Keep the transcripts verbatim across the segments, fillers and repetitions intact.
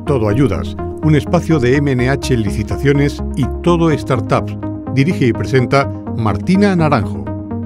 Todo Ayudas, un espacio de M N H Licitaciones y Todo Startups. Dirige y presenta Martina Naranjo.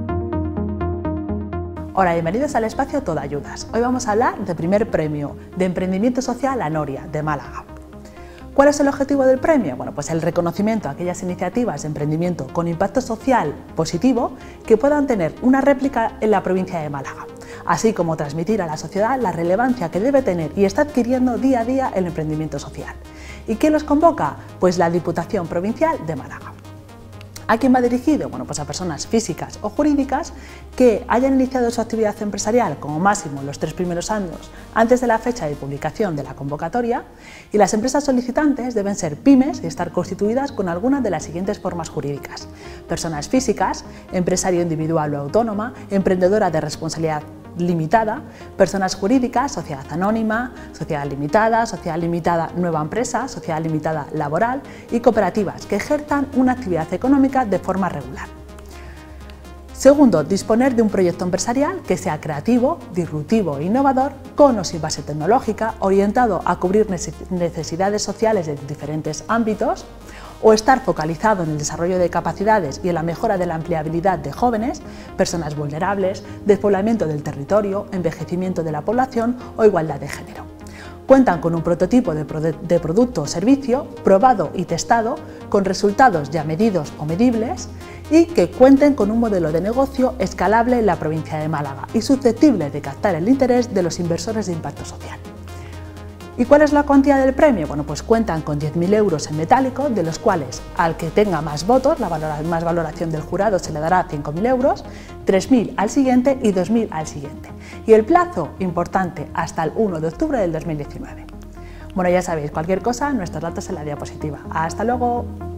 Hola, bienvenidos al espacio Todo Ayudas. Hoy vamos a hablar del primer premio de emprendimiento social Anoria, de Málaga. ¿Cuál es el objetivo del premio? Bueno, pues el reconocimiento a aquellas iniciativas de emprendimiento con impacto social positivo que puedan tener una réplica en la provincia de Málaga, así como transmitir a la sociedad la relevancia que debe tener y está adquiriendo día a día el emprendimiento social. ¿Y quién los convoca? Pues la Diputación Provincial de Málaga. ¿A quién va dirigido? Bueno, pues a personas físicas o jurídicas que hayan iniciado su actividad empresarial como máximo los tres primeros años antes de la fecha de publicación de la convocatoria, y las empresas solicitantes deben ser pymes y estar constituidas con alguna de las siguientes formas jurídicas: personas físicas, empresario individual o autónoma, emprendedora de responsabilidad limitada, personas jurídicas, sociedad anónima, sociedad limitada, sociedad limitada nueva empresa, sociedad limitada laboral y cooperativas que ejerzan una actividad económica de forma regular. Segundo, disponer de un proyecto empresarial que sea creativo, disruptivo e innovador, con o sin base tecnológica, orientado a cubrir necesidades sociales de diferentes ámbitos, o estar focalizado en el desarrollo de capacidades y en la mejora de la empleabilidad de jóvenes, personas vulnerables, despoblamiento del territorio, envejecimiento de la población o igualdad de género. Cuentan con un prototipo de, pro de producto o servicio probado y testado, con resultados ya medidos o medibles, y que cuenten con un modelo de negocio escalable en la provincia de Málaga y susceptible de captar el interés de los inversores de impacto social. ¿Y cuál es la cuantía del premio? Bueno, pues cuentan con diez mil euros en metálico, de los cuales al que tenga más votos, la valora, más valoración del jurado, se le dará cinco mil euros, tres mil al siguiente y dos mil al siguiente. Y el plazo, importante, hasta el uno de octubre del dos mil diecinueve. Bueno, ya sabéis, cualquier cosa, nuestros datos en la diapositiva. ¡Hasta luego!